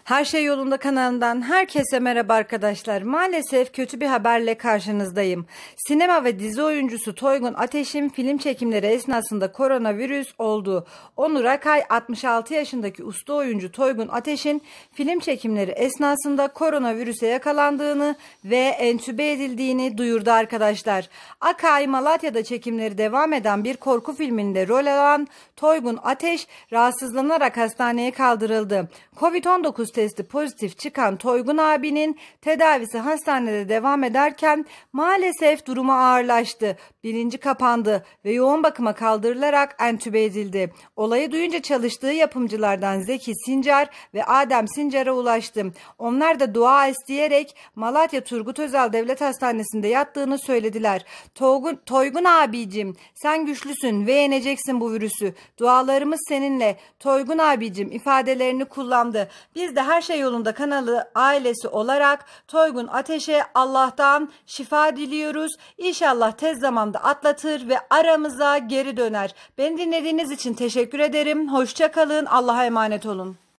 Her Şey Yolunda kanalından herkese merhaba arkadaşlar. Maalesef kötü bir haberle karşınızdayım. Sinema ve dizi oyuncusu Toygun Ateş'in film çekimleri esnasında koronavirüs oldu. Onur Akay 66 yaşındaki usta oyuncu Toygun Ateş'in film çekimleri esnasında koronavirüse yakalandığını ve entübe edildiğini duyurdu arkadaşlar. Akay Malatya'da çekimleri devam eden bir korku filminde rol alan Toygun Ateş rahatsızlanarak hastaneye kaldırıldı. Covid-19 testi pozitif çıkan Toygun abinin tedavisi hastanede devam ederken maalesef durumu ağırlaştı. Bilinci kapandı ve yoğun bakıma kaldırılarak entübe edildi. Olayı duyunca çalıştığı yapımcılardan Zeki Sincar ve Adem Sincar'a ulaştım. Onlar da dua isteyerek Malatya Turgut Özal Devlet Hastanesi'nde yattığını söylediler. Toygun abicim sen güçlüsün ve yeneceksin bu virüsü. Dualarımız seninle. Toygun abicim ifadelerini kullandı. Biz de Her Şey Yolunda kanalı ailesi olarak Toygun Ateş'e Allah'tan şifa diliyoruz. İnşallah tez zamanda atlatır ve aramıza geri döner. Beni dinlediğiniz için teşekkür ederim. Hoşça kalın. Allah'a emanet olun.